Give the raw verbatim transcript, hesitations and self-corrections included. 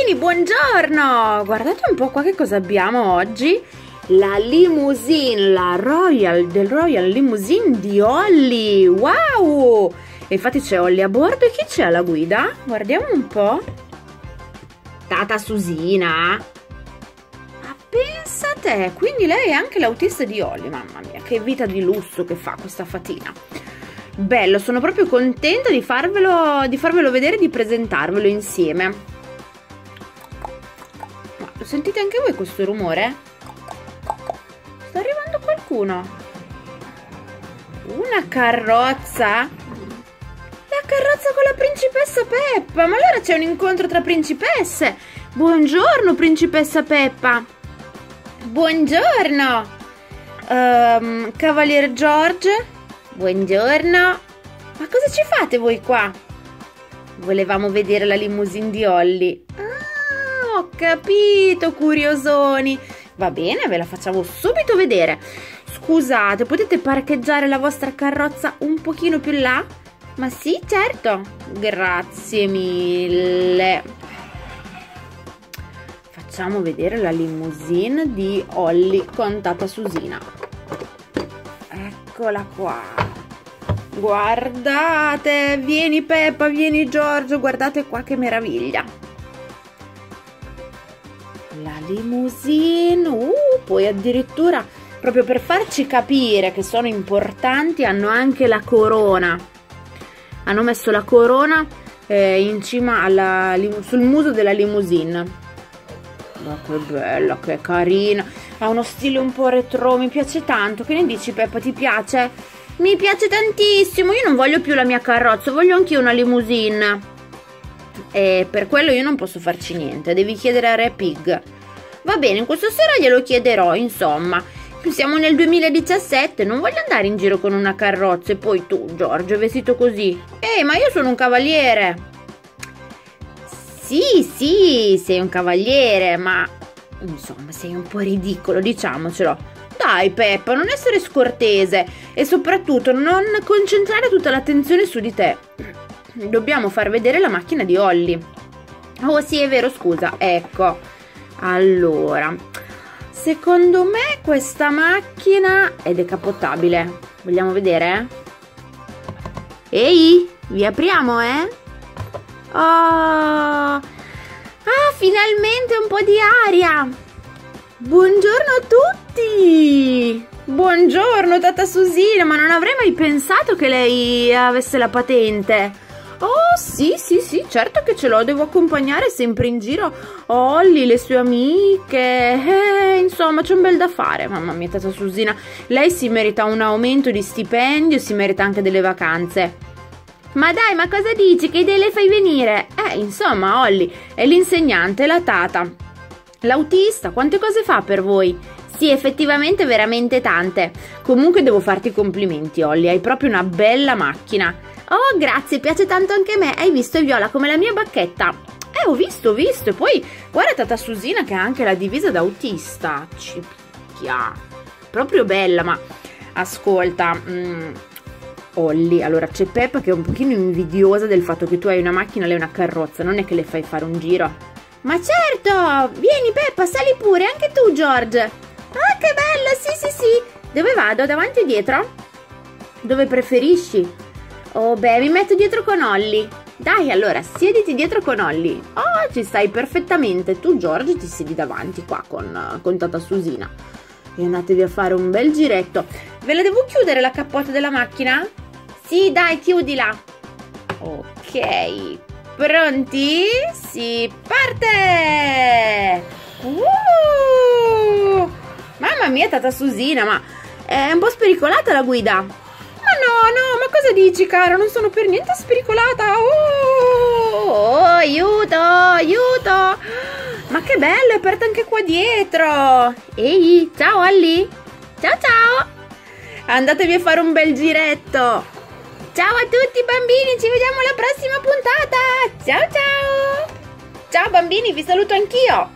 bambini, buongiorno! Guardate un po' qua che cosa abbiamo oggi. La limousine, la Royal, del Royal Limousine di Olli. Wow! E infatti c'è Olli a bordo e chi c'è alla guida? Guardiamo un po'. Tata Susina. Ma pensa te, quindi lei è anche l'autista di Olli. Mamma mia, che vita di lusso che fa questa fatina. Bello, sono proprio contenta di farvelo, di farvelo vedere e di presentarvelo insieme. Ma lo sentite anche voi questo rumore? Sta arrivando qualcuno. Una carrozza? La carrozza con la principessa Peppa. Ma allora c'è un incontro tra principesse. Buongiorno principessa Peppa. Buongiorno um, Cavalier George. Buongiorno. Ma cosa ci fate voi qua? Volevamo vedere la limousine di Olli. Ah, ho capito, curiosoni. Va bene, ve la facciamo subito vedere. Scusate, potete parcheggiare la vostra carrozza un pochino più là? Ma sì, certo. Grazie mille. Facciamo vedere la limousine di Olli con tata Susina. Eccola qua. Guardate, vieni Peppa, vieni Giorgio, guardate qua che meraviglia. La limousine, uh, poi addirittura, proprio per farci capire che sono importanti, hanno anche la corona. Hanno messo la corona eh, in cima alla, sul muso della limousine. Ma che bella, che carina. Ha uno stile un po' retro, mi piace tanto. Che ne dici Peppa, ti piace? Mi piace tantissimo, io non voglio più la mia carrozza, voglio anch'io una limousine. E per quello io non posso farci niente, devi chiedere a Re Pig. Va bene, questa sera glielo chiederò, insomma. Siamo nel duemiladiciassette, non voglio andare in giro con una carrozza e poi tu, Giorgio, è vestito così. Ehi, ma io sono un cavaliere. Sì, sì, sei un cavaliere, ma insomma sei un po' ridicolo, diciamocelo. Dai Peppa, non essere scortese e soprattutto non concentrare tutta l'attenzione su di te. Dobbiamo far vedere la macchina di Olli. Oh sì, è vero, scusa. Ecco. Allora, secondo me questa macchina è decappottabile. Vogliamo vedere? Ehi, vi apriamo, eh? Oh, ah, finalmente un po' di aria. Buongiorno a tutti! Buongiorno tata Susina, ma non avrei mai pensato che lei avesse la patente. Oh sì sì sì, certo che ce l'ho, devo accompagnare sempre in giro Olli, le sue amiche, eh, insomma c'è un bel da fare. Mamma mia tata Susina, lei si merita un aumento di stipendio, si merita anche delle vacanze. Ma dai, ma cosa dici? Che idee le fai venire? Eh, insomma Olli è l'insegnante, la tata. L'autista, quante cose fa per voi? Sì, effettivamente veramente tante. Comunque devo farti i complimenti, Olli, hai proprio una bella macchina. Oh, grazie, piace tanto anche a me. Hai visto, Viola, come la mia bacchetta? Eh, ho visto, ho visto. E poi, guarda tata Susina che ha anche la divisa da autista. Ci picchia. Proprio bella, ma ascolta, mm, Olli, allora c'è Peppa che è un pochino invidiosa del fatto che tu hai una macchina e lei una carrozza. Non è che le fai fare un giro? Ma certo! Vieni Peppa, sali pure, anche tu George! Ah, che bella! Sì, sì, sì! Dove vado? Davanti o dietro? Dove preferisci? Oh, beh, mi metto dietro con Olli. Dai, allora, siediti dietro con Olli. Oh, ci stai perfettamente. Tu, George, ti siedi davanti qua con, con tata Susina. E andatevi a fare un bel giretto. Ve la devo chiudere la capota della macchina? Sì, dai, chiudila. Ok. Pronti? Si parte! Uh! Mamma mia, tata Susina, ma è un po' spericolata la guida. Ma no, no, ma cosa dici, cara? Non sono per niente spericolata. Oh, oh, aiuto, aiuto! Ma che bello, è aperta anche qua dietro. Ehi, ciao Olli. Ciao, ciao. Andatevi a fare un bel giretto. Ciao a tutti bambini, ci vediamo alla prossima puntata! Ciao ciao! Ciao bambini, vi saluto anch'io!